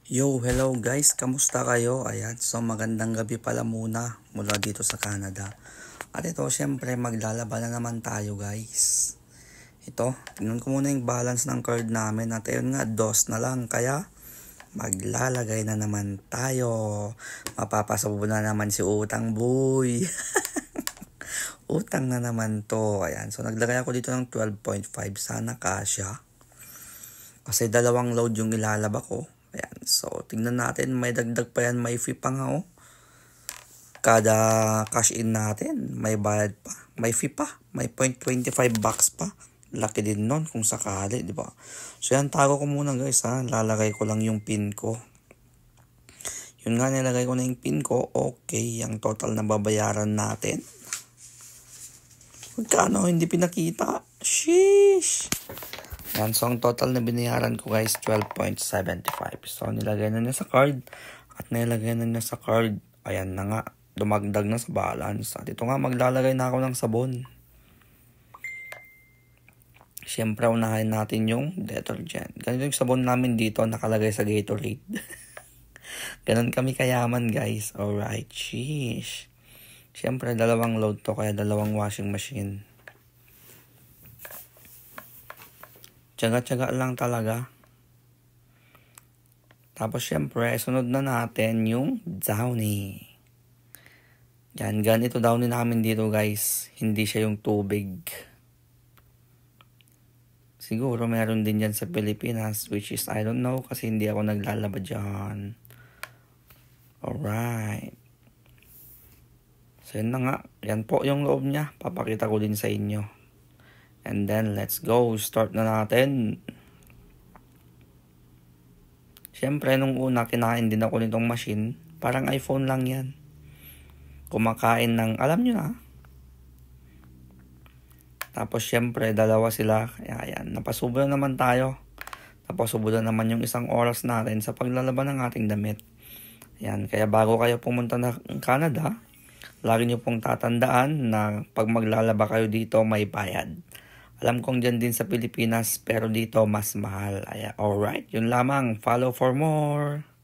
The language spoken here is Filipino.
Yo, hello guys, kamusta kayo? Ayan, so magandang gabi pala muna mula dito sa Canada. At ito, syempre maglalaba na naman tayo guys. Ito, tingnan ko muna yung balance ng card namin at ayun nga, dos na lang. Kaya maglalagay na naman tayo. Mapapasabo na naman si Utang Boy. Utang na naman to. Ayan, so naglagay ako dito ng 12.5. Sana kasya. Kasi dalawang load yung ilalaba ko. Ayan, so tingnan natin, may dagdag pa yan, may fee pa nga oh. Kada cash in natin, may bayad pa, may fee pa, may 0.25 bucks pa. Laki din nun kung sakali, di ba? So yan, tago ko muna guys ha, lalagay ko lang yung pin ko. Yun nga, nilagay ko na yung pin ko, okay, ang total na babayaran natin. Magkano, hindi pinakita? Sheesh! Yan, so ang total na binayaran ko guys, 12.75. So nilagay na niya sa card at nilagay na niya sa card. Ayan na nga, dumagdag na sa balance. At ito nga, maglalagay na ako ng sabon. Siyempre, unahin natin yung detergent. Ganito yung sabon namin dito, nakalagay sa Gatorade. Ganon kami kayaman guys. Alright, sheesh. Siyempre, dalawang load to, kaya dalawang washing machine. Tiyaga-tiyaga lang talaga. Tapos syempre, sunod na natin yung downy. Yan, ganito downy namin dito guys. Hindi siya yung tubig. Siguro meron din dyan sa Pilipinas, which is I don't know kasi hindi ako naglalaba dyan. Alright. So yun na nga. Yan po yung loob niya. Papakita ko din sa inyo. And then, let's go. Start na natin. Siyempre, nung una, kinain din ako nitong machine. Parang iPhone lang yan. Kumakain ng, alam nyo na. Tapos, siyempre, dalawa sila. Kaya, yan. Napasubo na naman tayo. Napasubo na naman yung isang oras natin sa paglalaban ng ating damit. Yan. Kaya, bago kayo pumunta ng Canada, lagi nyo pong tatandaan na pag maglalaba kayo dito, may bayad. Alam kong dyan din sa Pilipinas, pero dito mas mahal. Alright, yun lamang. Follow for more.